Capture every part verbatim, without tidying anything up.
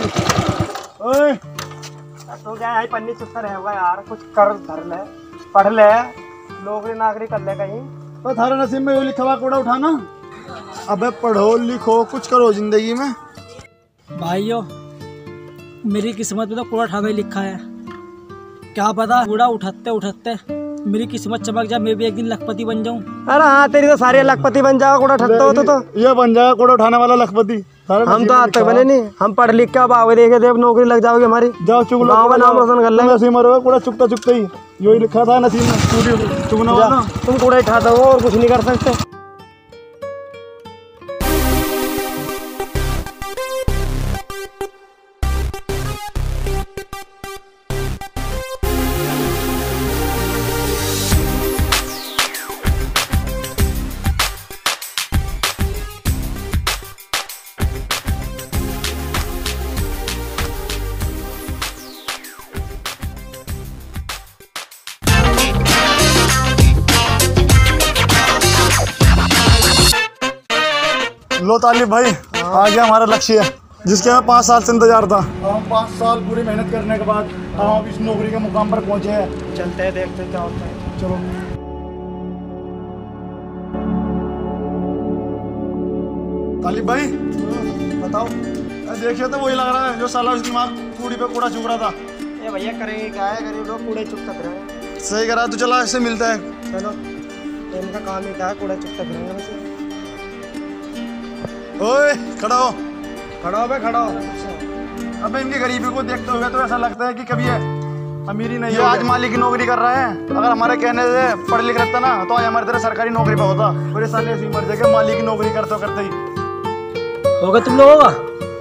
ओए तो क्या है पन्नी चुपता रहेगा यार, कुछ कर धर ले, पढ़ ले, नौकरी नाकरी कर ले कहीं। तो थारा नसीब में ये लिखा हुआ कूड़ा उठाना। अबे पढ़ो लिखो कुछ करो जिंदगी में। भाइयों मेरी किस्मत में तो कूड़ा उठाना ही लिखा है, क्या पता कूड़ा उठाते उठाते मेरी किस्मत चमक जाए, मैं भी एक दिन लखपति बन जाऊं। अरे हाँ तेरी तो सारे लखपति बन जाएगा कूड़ा उठाते हो तो, तो ये बन जाएगा कूड़ा उठाने वाला लखपति। हम तो आज तक बने नहीं, हम पढ़ लिख के अब आओगे देखे थे, अब नौकरी लग जाओगे हमारी, जाओ चुग लो, गाँव का नाम रोशन कर लेंगे। नसीब मरोगे कूड़ा चुगता चुगता ही, यही लिखा था नसीब में चुगना वाला। तुम कूड़ा उठाते हो और कुछ नहीं कर सकते। लो तालिब भाई, आ गया हमारा लक्ष्य जिसके हमें पाँच साल से इंतजार था। हम पाँच साल पूरी मेहनत करने के बाद हम इस नौकरी के मुकाम पर पहुंचे हैं। चलते हैं देखते हैं क्या होता है। चलो तालिब भाई बताओ, देखिए तो वही लग रहा है जो साला उस दिमाग कूड़ी पे कूड़ा चुग रहा था। ये भैया करेंगे क्या है, गरीब लोग कूड़े चुगता फिरेंगे। सही करा, तो चला इससे मिलता है। चलो इनका काम ही क्या है, कूड़ा चुगता फिरेंगे वैसे। ओए खड़ा हो। खड़ा हो बे खड़ा हो। अबे इनकी गरीबी को देखते हुए तो ऐसा लगता है कि कभी है अमीरी नहीं है। आज मालिक की नौकरी कर रहा है, अगर हमारे कहने से पढ़ लिख रहता ना तो आज हमारे तरह सरकारी नौकरी पे होता। बड़े साले ऐसी मर जाएगा मालिक की नौकरी करते करते ही। होगा तुम लोगों का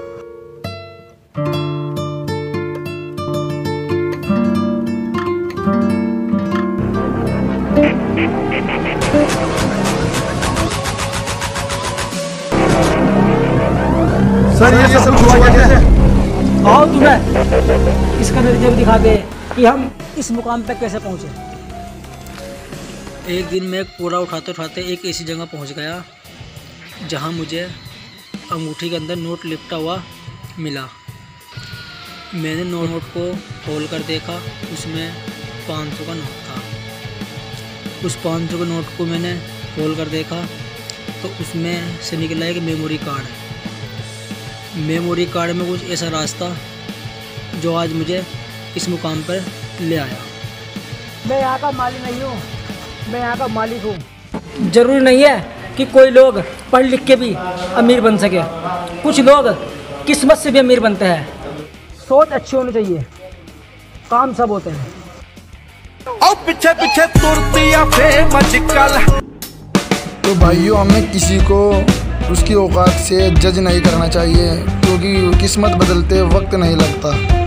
सर ये सब हुआ कैसे? आओ तुम्हें इसका नतीजा भी दिखा दे कि हम इस मुकाम पे कैसे पहुंचे। एक दिन मैं कूड़ा उठाते उठाते एक ऐसी जगह पहुंच गया जहां मुझे अंगूठी के अंदर नोट लिपटा हुआ मिला। मैंने नोट को खोल कर देखा, उसमें पाँच सौ का नोट था। उस पाँच सौ के नोट को मैंने खोल कर देखा तो उसमें से निकला एक मेमोरी कार्ड। मेमोरी कार्ड में कुछ ऐसा रास्ता जो आज मुझे इस मुकाम पर ले आया। मैं यहाँ का मालिक नहीं हूँ, मैं यहाँ का मालिक हूँ। जरूरी नहीं है कि कोई लोग पढ़ लिख के भी अमीर बन सके, कुछ लोग किस्मत से भी अमीर बनते हैं। सोच अच्छी होनी चाहिए, काम सब होते हैं। और पीछे पीछे तुरतिया फेमस कल। तो भाइयों हमें किसी को उसकी औकात से जज नहीं करना चाहिए, क्योंकि किस्मत बदलते वक्त नहीं लगता।